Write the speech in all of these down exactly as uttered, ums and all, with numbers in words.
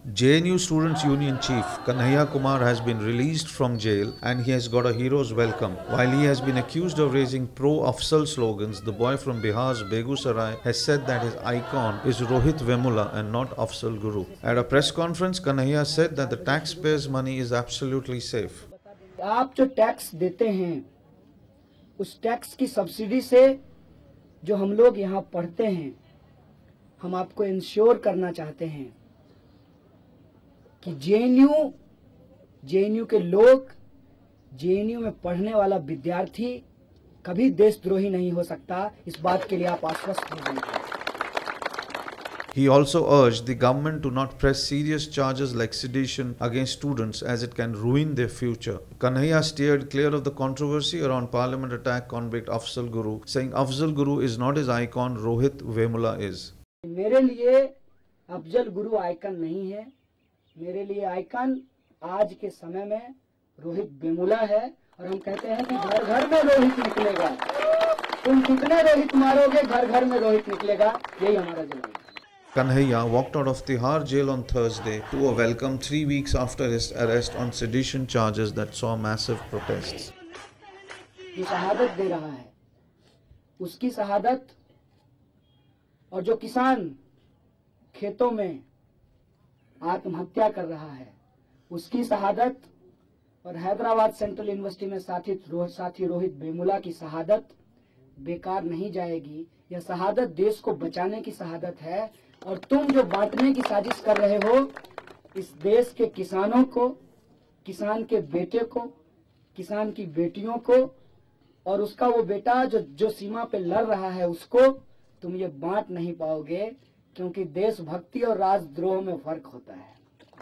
J N U Students' Union Chief Kanhaiya Kumar has been released from jail and he has got a hero's welcome. While he has been accused of raising pro-Afzal slogans, the boy from Bihar's Begusarai has said that his icon is Rohit Vemula and not Afzal Guru. At a press conference, Kanhaiya said that the taxpayers' money is absolutely safe. आप जो tax देते हैं उस tax की subsidy से जो हम लोग यहाँ पढ़ते हैं, हम आपको इंश्योर करना चाहते हैं कि जेएनयू जेएनयू के लोग, जेएनयू में पढ़ने वाला विद्यार्थी कभी देशद्रोही नहीं हो सकता। इस बात के लिए आप आश्वस्त हो जाइए। He also urged the government to not press serious charges like sedition against students as it can ruin their future. Kanhaiya steered clear of the controversy around parliament attack convict Afzal Guru, saying Afzal Guru is not his icon, Rohit Vemula is. मेरे लिए Afzal Guru icon नहीं है, मेरे लिए icon आज के समय में रोहित वेमुला है। और हम कहते हैं कि घर घर में रोहित निकलेगा। तुम कितने रोहित मारोगे, घर घर में रोहित निकलेगा। यही हमारा जवाब है। Kanhaiya walked out of Tihar jail on Thursday to a welcome three weeks after his arrest on sedition charges that saw massive protests. जो शहादत दे रहा है, उसकी शहादत, और जो किसान खेतों में आत्महत्या कर रहा है उसकी शहादत, और हैदराबाद सेंट्रल यूनिवर्सिटी में साथी साथी रोहित वेमुला की शहादत बेकार नहीं जाएगी। यह शहादत देश को बचाने की शहादत है। और तुम जो बांटने की साजिश कर रहे हो, इस देश के किसानों को, किसान के बेटे को, किसान की बेटियों को, और उसका वो बेटा जो जो सीमा पे लड़ रहा है, उसको तुम ये बांट नहीं पाओगे, क्योंकि देशभक्ति और राजद्रोह में फर्क होता है।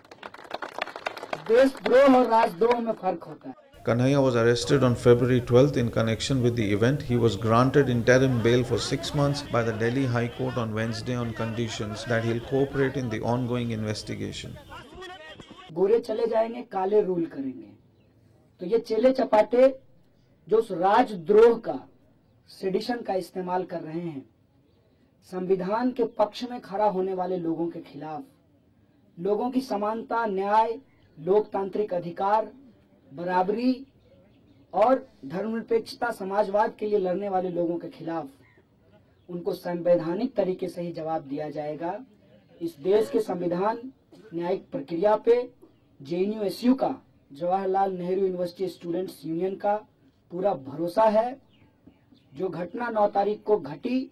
देशद्रोह और राजद्रोह में फर्क होता है। Kanhaiya was arrested on February twelfth in connection with the event. He was granted interim bail for six months by the Delhi High Court on Wednesday on conditions that he'll cooperate in the ongoing investigation. गोरे चले जाएंगे, काले rule करेंगे। तो ये चेले चपाटे जो उस राजद्रोह का, सेडिशन का इस्तेमाल कर रहे हैं, संविधान के पक्ष में खड़ा होने वाले लोगों के खिलाफ, लोगों की समानता, न्याय, लोकतांत्रिक अधिकार, बराबरी और धर्मनिरपेक्षता, समाजवाद के लिए लड़ने वाले लोगों के खिलाफ उनको संवैधानिक तरीके से ही जवाब दिया जाएगा। इस देश के संविधान न्यायिक प्रक्रिया पे जेएनयू एसयू का, Jawaharlal Nehru university students union का पूरा भरोसा है। जो घटना नौ तारीख को घटी,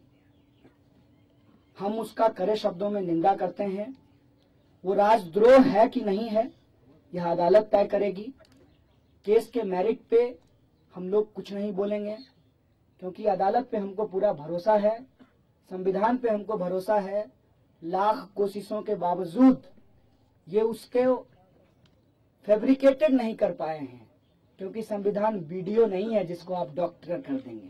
हम उसका कड़े शब्दों में निंदा करते हैं। वो राजद्रोह है कि नहीं है, यह अदालत तय करेगी। केस के मेरिट पे हम लोग कुछ नहीं बोलेंगे, क्योंकि अदालत पे हमको पूरा भरोसा है, संविधान पे हमको भरोसा है। लाख कोशिशों के बावजूद ये उसके फैब्रिकेटेड नहीं कर पाए हैं, क्योंकि संविधान वीडियो नहीं है जिसको आप डॉक्टर कर देंगे।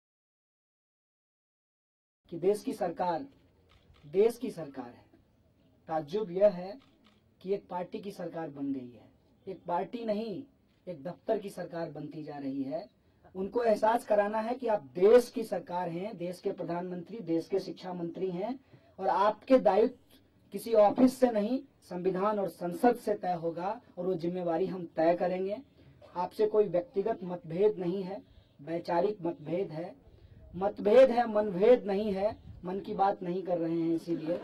कि देश की सरकार देश की सरकार है। ताज्जुब यह है कि एक पार्टी की सरकार बन गई है। एक पार्टी नहीं, एक दफ्तर की सरकार बनती जा रही है। उनको एहसास कराना है कि आप देश की सरकार हैं, देश के प्रधानमंत्री, देश के शिक्षा मंत्री हैं, और आपके दायित्व किसी ऑफिस से नहीं, संविधान और संसद से तय होगा, और वो जिम्मेवारी हम तय करेंगे। आपसे कोई व्यक्तिगत मतभेद नहीं है, वैचारिक मतभेद है। मतभेद है, मनभेद नहीं है। मन की बात नहीं कर रहे हैं, इसीलिए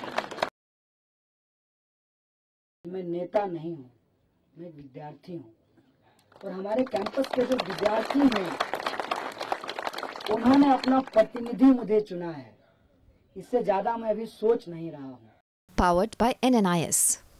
मैं नेता नहीं हूँ, मैं विद्यार्थी हूँ। और हमारे कैंपस के जो विद्यार्थी हैं, उन्होंने अपना प्रतिनिधि मुझे चुना है। इससे ज्यादा मैं अभी सोच नहीं रहा हूँ। Powered by N N I S.